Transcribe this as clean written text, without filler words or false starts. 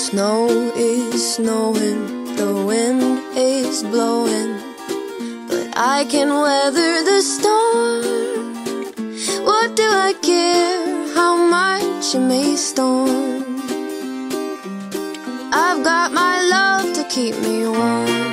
snow is snowing, the wind is blowing, but I can weather the storm. What do I care how much it may storm? I've got my love to keep me warm.